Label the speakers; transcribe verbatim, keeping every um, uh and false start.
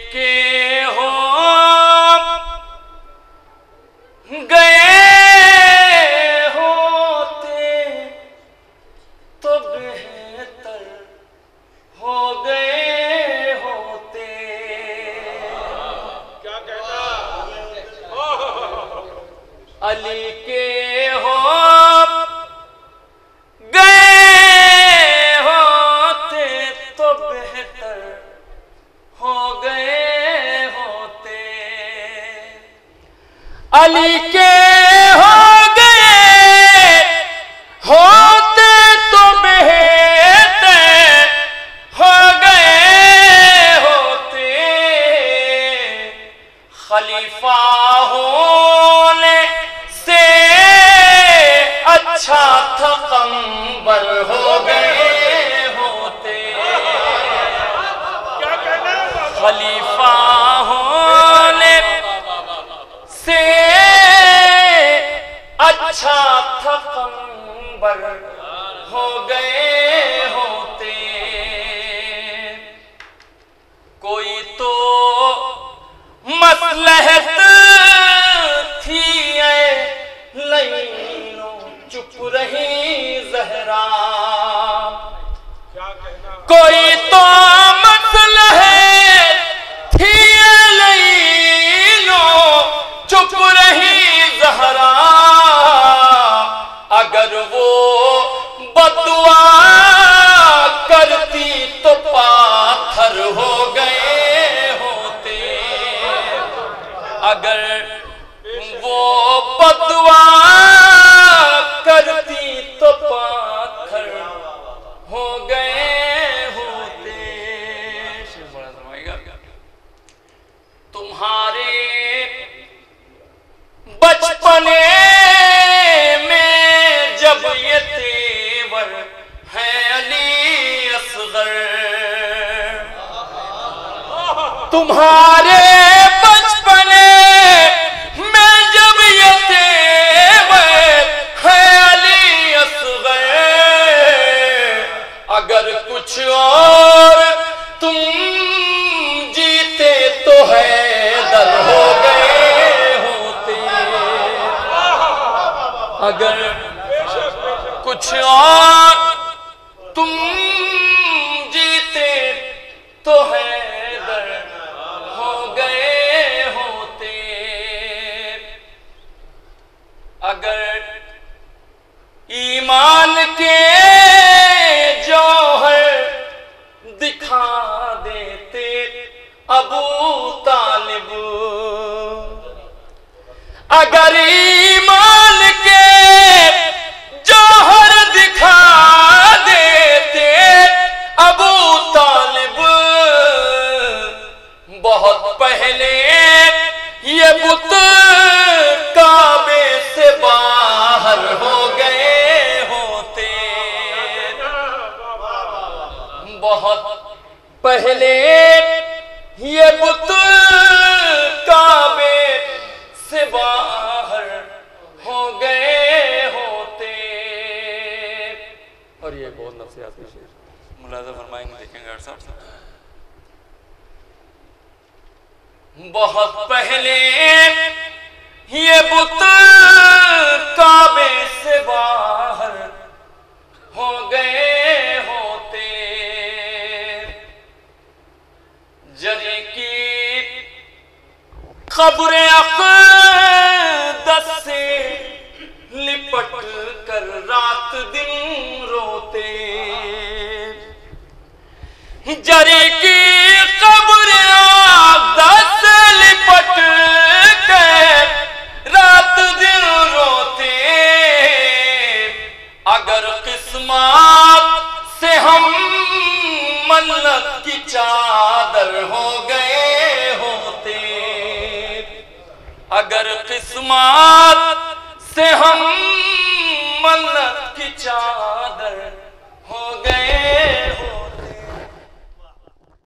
Speaker 1: کے ہو گئے ہوتے تو بہتر ہو گئے ہوتے.
Speaker 2: کیا کہنا
Speaker 1: علی کے ہو گئے ہوتے تو بہتر ہو گئے ہوتے. علی کے ہو گئے ہوتے تو بہتر ہو گئے ہوتے. خلیفہ ہونے سے اچھا تھا قمبر ہو گئے ہوتے.
Speaker 2: کیا کہنا
Speaker 1: خلیفہ ہونے سے اچھا تھا قمبر ہو گئے ہوتے. کوئی تو مصلحت تھی اے لینو چپ رہی زہرا.
Speaker 2: کیا کہنا
Speaker 1: کوئی تو مصلحت تھی اے لینو چپ رہی زہرا. اگر وہ بدعا کرتی تو پاتھر ہو گئے ہوتے. اگر وہ بدعا کرتی تو پاتھر ہو گئے ہوتے. تمہارے بچپنے میں جب یہ تیور ہے علی اصغر. تمہارے بچپنے میں جب یہ تیور ہے علی اصغر. اگر کچھ اور تم جیتے تو حیدر ہو گئے ہوتے. اگر کچھ اور تم جیتے تو حیدر ہو گئے ہوتے. اگر ایمان کے جوہر دکھا دیتے ابو طالب. اگر ایمان کے جوہر دکھا دیتے ابو طالب. بہت پہلے یہ بت کعبے سے باہر ہو گئے ہوتے. بہت پہلے یہ بت کعبے سے باہر ہو گئے ہوتے. اور یہ بہت نفسیات کا شعر ملاحظہ فرمائیں گے, دیکھیں گے صاحب. بہت پہلے یہ بت کعبے سے باہر ہو گئے ہوتے. جری کی قبر اقدس سے لپٹ کر رات دن روتے. جری کی قبر اقدس سے لپٹ کر رات دن روتے. اگر قسمت سے ہم منت کی چادر ہو گئے ہوتے. اگر قسمت سے ہم منت کی چادر